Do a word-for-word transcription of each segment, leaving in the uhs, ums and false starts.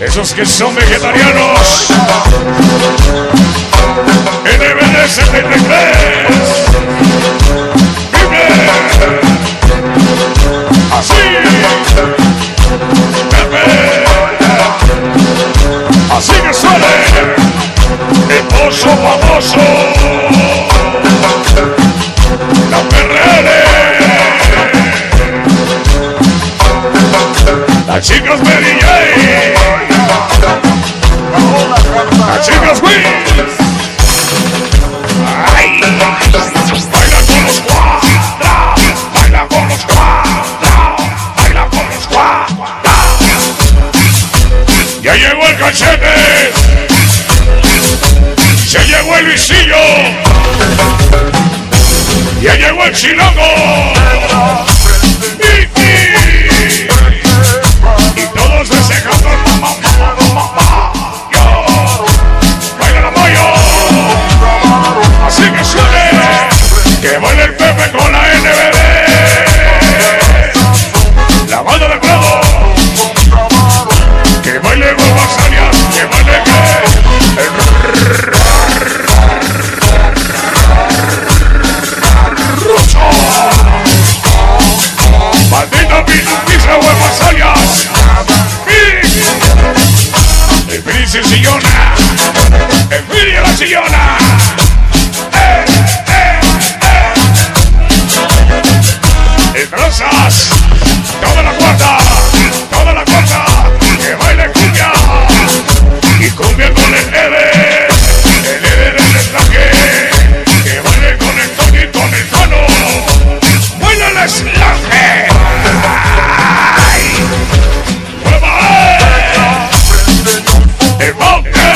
Esos que son vegetarianos. N B D setenta y tres. Vive. Así. Pepe. Así que suele. El pozo famoso. La P R L. Las chicas Mary Jane. Las chicas Wills. Ay. Baila con los cuatro. Baila con los cuatro. Baila con los cuatro. Ya llegó el Cachete. Se llegó el Luisillo. Ya llegó el Chilongo. Y todos festejando el mamá, mamá, mamá. Yo, baila la mayo. Así que suene. Que baile el Pepe con la N B D. La banda de Prado. Que baile con Basalias. Que baile que. Maldita pizza o Basalias. El Feliz el sillona. El Feliz la sillona. Eh, eh, eh. El Trozas. Toda la cuarta. Toda la cuarta. Que baile cumbia. Y cumbia con el Ede. El Ede del eslaje. Que baile con el Tony, con el Tano. Baila el eslaje. El Monte,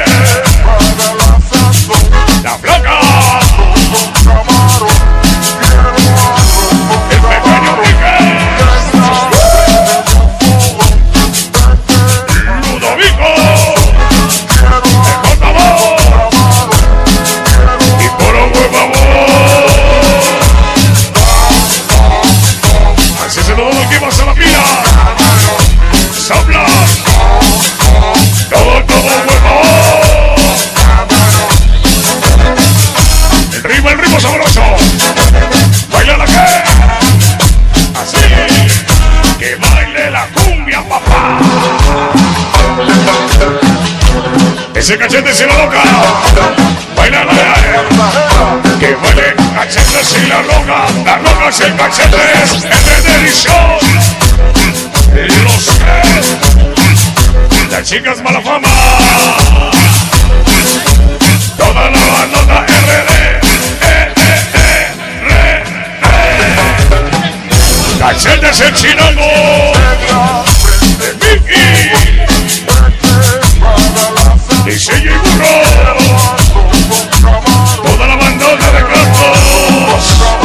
la Blanca, el pequeño Miguel, Ludovico, el portavoz y Poro Huevavo. Así se lo doy que vas a la pila. Sopla. Todo, todo huevo. El ritmo, el ritmo sabroso. Baila la que. Así. Que baile la cumbia, papá. Ese Cachete se la loca. Baila la que baile Cachete si la loca. La loca es el Cachete. Es el de edición. Los que. Las chicas mala fama. Toda la bandota R D. Eh, eh, eh, re, re. Cachete es el Chilongo. De Mickey. Dice y Burro. Toda la bandota de Campos.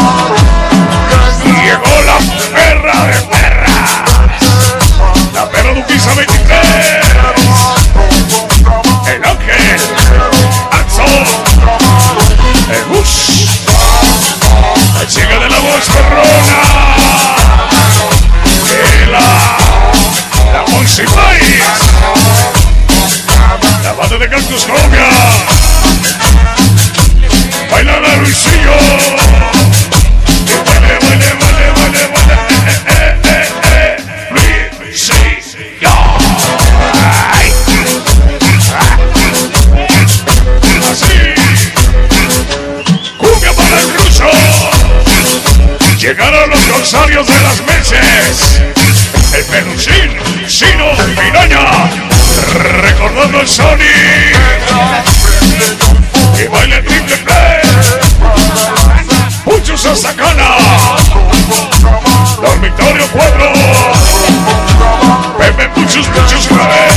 Llegó la perra de perra. La perra Duquisa veintitrés. El Ángel, Axel, el Bush, la chica de la voz perrona, la, la Monsi País, la banda de Cactus Colombia, baila la Luisillo, que baile, baile, baile, baile, baile, eh, eh, eh, eh, Luisillo. Llegaron los corsarios de las meses. El Peluchín, Chino, Piraña. Recordando el Sony. Que baile triple play. Muchos hasta Cana. Dormitorio cuatro. Pepe, muchos, muchos,